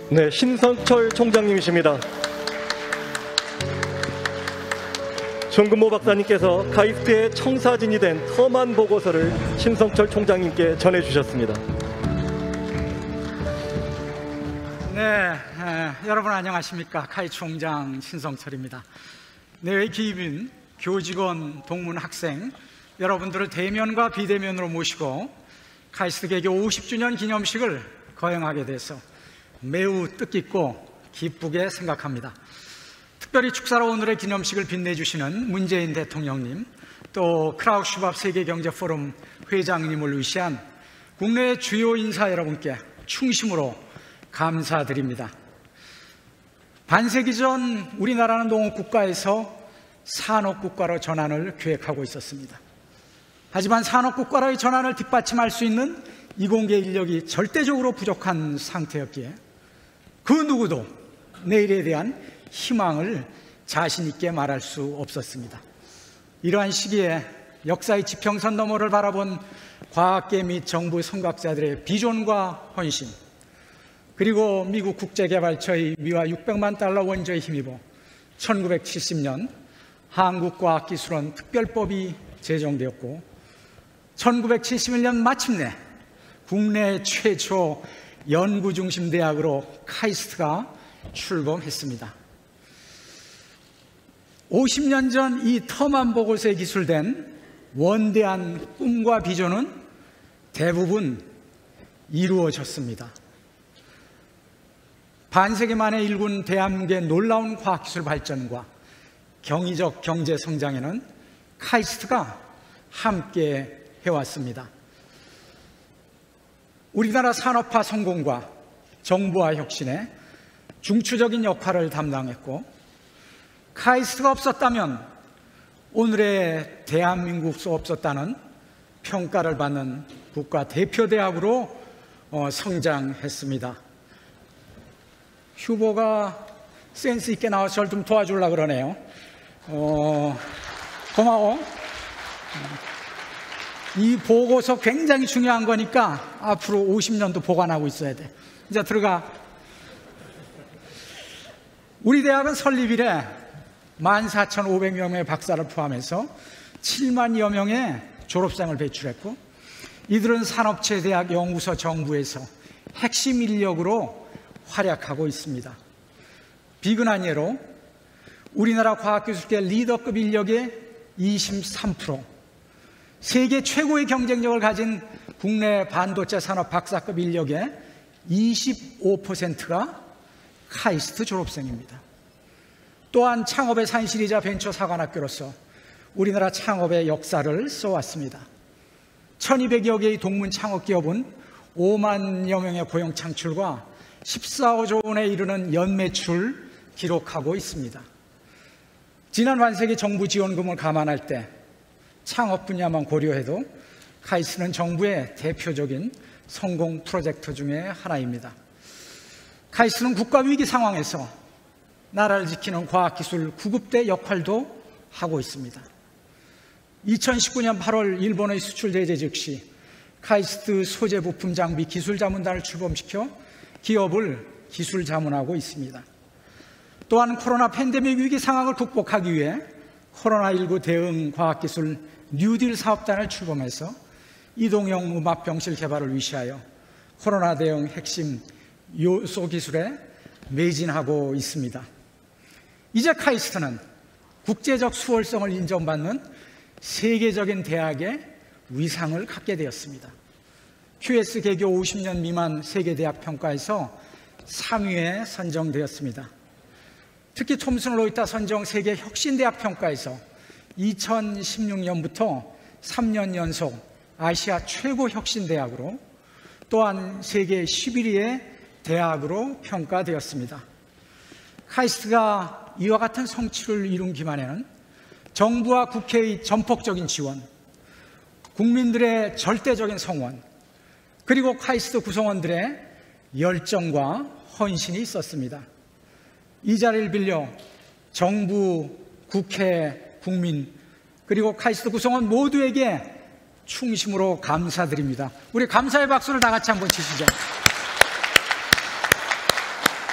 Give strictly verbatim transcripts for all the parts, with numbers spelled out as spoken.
네, 신성철 총장님이십니다. 정근모 박사님께서 카이스트의 청사진이 된 험한 보고서를 신성철 총장님께 전해주셨습니다. 네, 에, 여러분 안녕하십니까? 카이 총장 신성철입니다. 내외 기입인, 교직원, 동문, 학생 여러분들을 대면과 비대면으로 모시고 카이스트 개교 오십 주년 기념식을 거행하게 돼서 매우 뜻깊고 기쁘게 생각합니다. 특별히 축사로 오늘의 기념식을 빛내주시는 문재인 대통령님, 또 크라우스 슈밥 세계경제포럼 회장님을 위시한 국내 주요 인사 여러분께 충심으로 감사드립니다. 반세기 전 우리나라는 농업국가에서 산업국가로 전환을 계획하고 있었습니다. 하지만 산업국가로의 전환을 뒷받침할 수 있는 이공계 인력이 절대적으로 부족한 상태였기에 그 누구도 내일에 대한 희망을 자신 있게 말할 수 없었습니다. 이러한 시기에 역사의 지평선 너머를 바라본 과학계 및 정부 선각자들의 비전과 헌신, 그리고 미국 국제개발처의 미화 육백만 달러 원조에 힘입어 천구백칠십 년 한국과학기술원 특별법이 제정되었고 천구백칠십일 년 마침내 국내 최초 연구중심 대학으로 카이스트가 출범했습니다. 오십 년 전 이 텀한 보고서에 기술된 원대한 꿈과 비전은 대부분 이루어졌습니다. 반세기 만에 일군 대한민국의 놀라운 과학기술 발전과 경이적 경제 성장에는 카이스트가 함께 해왔습니다. 우리나라 산업화 성공과 정부화 혁신에 중추적인 역할을 담당했고, 카이스트가 없었다면 오늘의 대한민국도 없었다는 평가를 받는 국가대표대학으로 성장했습니다. 휴보가 센스 있게 나와서 저를 좀 도와주려고 그러네요. 어, 고마워. 이 보고서 굉장히 중요한 거니까 앞으로 오십 년도 보관하고 있어야 돼. 이제 들어가. 우리 대학은 설립 이래 만 사천오백 명의 박사를 포함해서 칠만여 명의 졸업생을 배출했고, 이들은 산업체 대학 연구소 정부에서 핵심 인력으로 활약하고 있습니다. 비근한 예로 우리나라 과학기술계 리더급 인력의 이십삼 퍼센트, 세계 최고의 경쟁력을 가진 국내 반도체 산업 박사급 인력의 이십오 퍼센트가 카이스트 졸업생입니다. 또한 창업의 산실이자 벤처 사관학교로서 우리나라 창업의 역사를 써왔습니다. 천이백여 개의 동문 창업기업은 오만여 명의 고용 창출과 십사억 조 원에 이르는 연매출 기록하고 있습니다. 지난 반세기 정부 지원금을 감안할 때 창업 분야만 고려해도 카이스트는 정부의 대표적인 성공 프로젝트 중에 하나입니다. 카이스트는 국가 위기 상황에서 나라를 지키는 과학기술 구급대 역할도 하고 있습니다. 이천십구 년 팔월 일본의 수출 제재 즉시 카이스트 소재 부품 장비 기술 자문단을 출범시켜 기업을 기술 자문하고 있습니다. 또한 코로나 팬데믹 위기 상황을 극복하기 위해 코로나십구 대응 과학기술 뉴딜 사업단을 출범해서 이동형 음압병실 개발을 위시하여 코로나 대응 핵심 요소 기술에 매진하고 있습니다. 이제 카이스트는 국제적 수월성을 인정받는 세계적인 대학의 위상을 갖게 되었습니다. 큐에스 개교 오십 년 미만 세계대학 평가에서 삼 위에 선정되었습니다. 특히 톰슨 로이터 선정 세계 혁신대학 평가에서 이천십육 년부터 삼 년 연속 아시아 최고 혁신대학으로, 또한 세계 십일 위의 대학으로 평가되었습니다. 카이스트가 이와 같은 성취를 이룬 기만에는 정부와 국회의 전폭적인 지원, 국민들의 절대적인 성원, 그리고 카이스트 구성원들의 열정과 헌신이 있었습니다. 이 자리를 빌려 정부, 국회, 국민, 그리고 카이스트 구성원 모두에게 충심으로 감사드립니다. 우리 감사의 박수를 다 같이 한번 치시죠.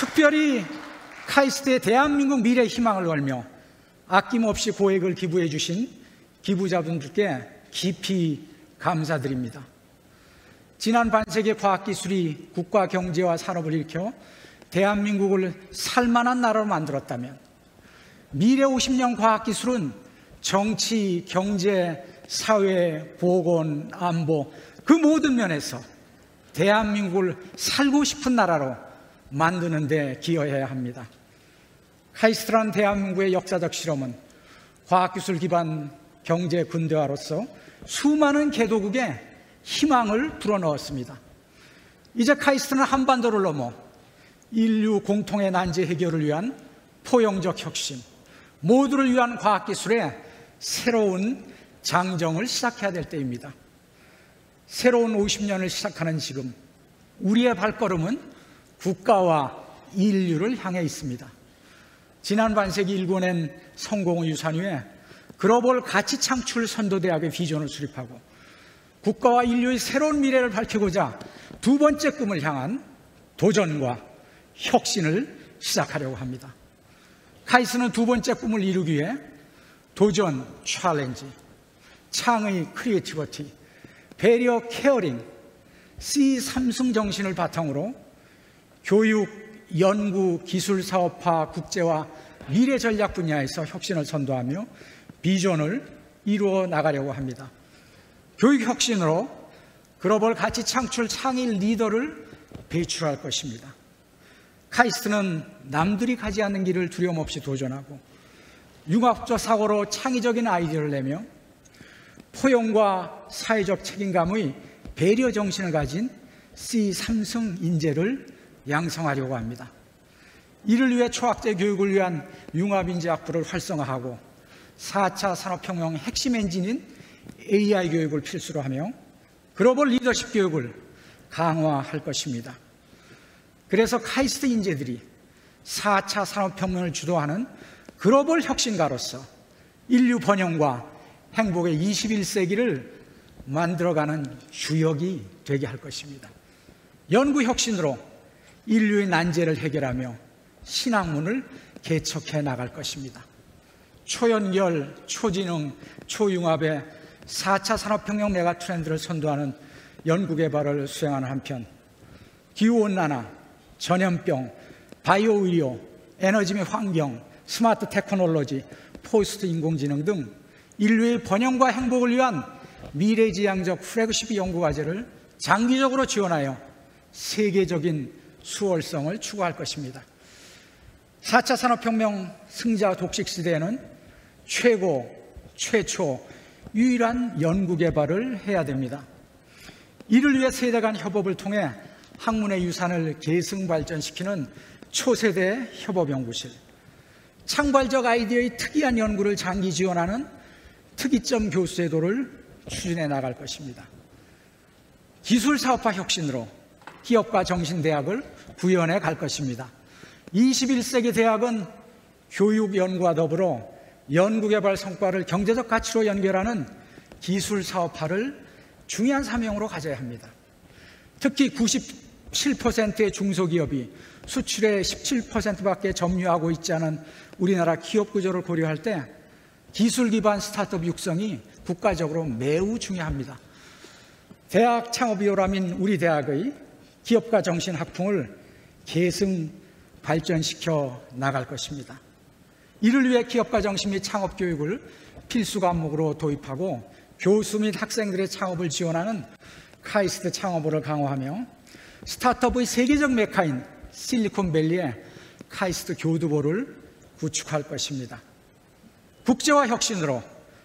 특별히 카이스트의 대한민국 미래 희망을 걸며 아낌없이 고액을 기부해 주신 기부자분들께 깊이 감사드립니다. 지난 반세기 과학기술이 국가 경제와 산업을 일으켜 대한민국을 살만한 나라로 만들었다면 미래 오십 년 과학기술은 정치, 경제, 사회, 보건, 안보 그 모든 면에서 대한민국을 살고 싶은 나라로 만드는 데 기여해야 합니다. 카이스트라는 대한민국의 역사적 실험은 과학기술 기반 경제 근대화로서 수많은 개도국에 희망을 불어넣었습니다. 이제 카이스트는 한반도를 넘어 인류 공통의 난제 해결을 위한 포용적 혁신, 모두를 위한 과학기술의 새로운 장정을 시작해야 될 때입니다. 새로운 오십 년을 시작하는 지금 우리의 발걸음은 국가와 인류를 향해 있습니다. 지난 반세기 일궈낸 성공의 유산 위에 글로벌 가치 창출 선도대학의 비전을 수립하고 국가와 인류의 새로운 미래를 밝히고자 두 번째 꿈을 향한 도전과 혁신을 시작하려고 합니다. 카이스트는 두 번째 꿈을 이루기 위해 도전, 챌린지, 창의 크리에이티비티, 배리어 케어링, 씨 삼승 정신을 바탕으로 교육, 연구, 기술 사업화, 국제화, 미래 전략 분야에서 혁신을 선도하며 비전을 이루어 나가려고 합니다. 교육 혁신으로 글로벌 가치 창출 창의 리더를 배출할 것입니다. 카이스트는 남들이 가지 않는 길을 두려움 없이 도전하고 융합적 사고로 창의적인 아이디어를 내며 포용과 사회적 책임감의 배려 정신을 가진 씨 삼승 인재를 양성하려고 합니다. 이를 위해 초학제 교육을 위한 융합인재학부를 활성화하고 사 차 산업혁명 핵심 엔진인 에이아이 교육을 필수로 하며 글로벌 리더십 교육을 강화할 것입니다. 그래서 카이스트 인재들이 사 차 산업혁명을 주도하는 글로벌 혁신가로서 인류 번영과 행복의 이십일 세기를 만들어가는 주역이 되게 할 것입니다. 연구 혁신으로 인류의 난제를 해결하며 신학문을 개척해 나갈 것입니다. 초연결, 초지능, 초융합의 사 차 산업혁명 메가트렌드를 선도하는 연구개발을 수행하는 한편 기후온난화, 전염병, 바이오 의료, 에너지 및 환경, 스마트 테크놀로지, 포스트 인공지능 등 인류의 번영과 행복을 위한 미래지향적 플래그십 연구과제를 장기적으로 지원하여 세계적인 수월성을 추구할 것입니다. 사 차 산업혁명 승자 독식 시대에는 최고, 최초, 유일한 연구개발을 해야 됩니다. 이를 위해 세대 간 협업을 통해 학문의 유산을 계승 발전시키는 초세대 협업연구실, 창발적 아이디어의 특이한 연구를 장기 지원하는 특이점 교수제도를 추진해 나갈 것입니다. 기술사업화 혁신으로 기업과 정신대학을 구현해 갈 것입니다. 이십일 세기 대학은 교육 연구와 더불어 연구개발 성과를 경제적 가치로 연결하는 기술사업화를 중요한 사명으로 가져야 합니다. 특히 구십칠 퍼센트의 중소기업이 수출의 십칠 퍼센트밖에 점유하고 있지 않은 우리나라 기업 구조를 고려할 때 기술 기반 스타트업 육성이 국가적으로 매우 중요합니다. 대학 창업이오람인 우리 대학의 기업가 정신 학풍을 계승 발전시켜 나갈 것입니다. 이를 위해 기업가 정신 및 창업 교육을 필수 과목으로 도입하고 교수 및 학생들의 창업을 지원하는 카이스트 창업을 강화하며 스타트업의 세계적 메카인 실리콘밸리에 카이스트 교두보를 구축할 것입니다. 국제화 혁신으로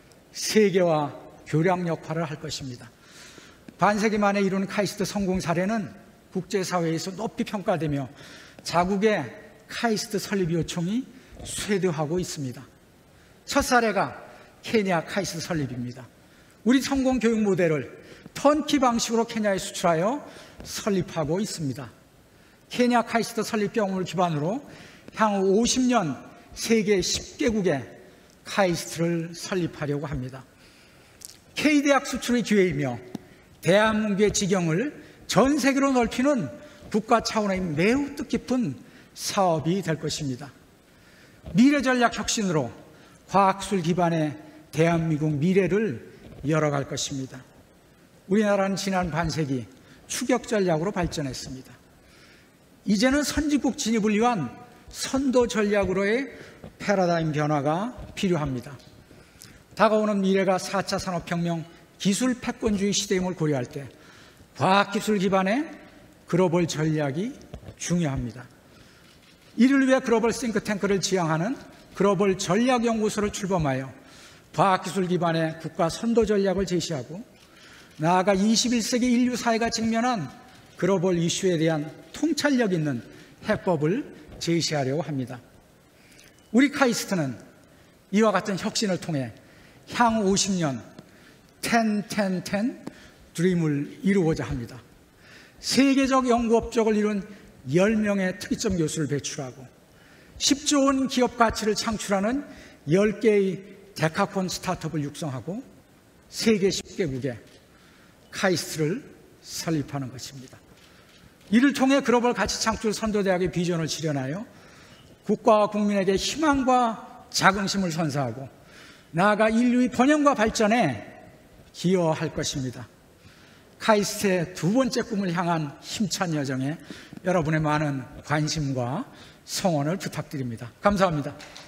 세계화 교량 역할을 할 것입니다. 반세기 만에 이룬 카이스트 성공 사례는 국제사회에서 높이 평가되며 자국의 카이스트 설립 요청이 쇄도하고 있습니다. 첫 사례가 케냐 카이스트 설립입니다. 우리 성공 교육 모델을 턴키 방식으로 케냐에 수출하여 설립하고 있습니다. 케냐 카이스트 설립 경험을 기반으로 향후 오십 년 세계 십 개국에 카이스트를 설립하려고 합니다. K대학 수출의 기회이며 대한민국의 지경을 전 세계로 넓히는 국가 차원의 매우 뜻깊은 사업이 될 것입니다. 미래전략 혁신으로 과학기술 기반의 대한민국 미래를 열어갈 것입니다. 우리나라는 지난 반세기 추격 전략으로 발전했습니다. 이제는 선진국 진입을 위한 선도 전략으로의 패러다임 변화가 필요합니다. 다가오는 미래가 사 차 산업혁명 기술 패권주의 시대임을 고려할 때 과학기술 기반의 글로벌 전략이 중요합니다. 이를 위해 글로벌 싱크탱크를 지향하는 글로벌 전략연구소를 출범하여 과학기술 기반의 국가 선도 전략을 제시하고 나아가 이십일 세기 인류 사회가 직면한 글로벌 이슈에 대한 통찰력 있는 해법을 제시하려고 합니다. 우리 카이스트는 이와 같은 혁신을 통해 향후 오십 년 텐, 텐, 텐 드림을 이루고자 합니다. 세계적 연구 업적을 이룬 열 명의 특이점 교수를 배출하고 십조 원 기업 가치를 창출하는 열 개의 데카콘 스타트업을 육성하고 세계 십 개국에 카이스트를 설립하는 것입니다. 이를 통해 글로벌 가치 창출 선도대학의 비전을 실현하여 국가와 국민에게 희망과 자긍심을 선사하고 나아가 인류의 번영과 발전에 기여할 것입니다. 카이스트의 두 번째 꿈을 향한 힘찬 여정에 여러분의 많은 관심과 성원을 부탁드립니다. 감사합니다.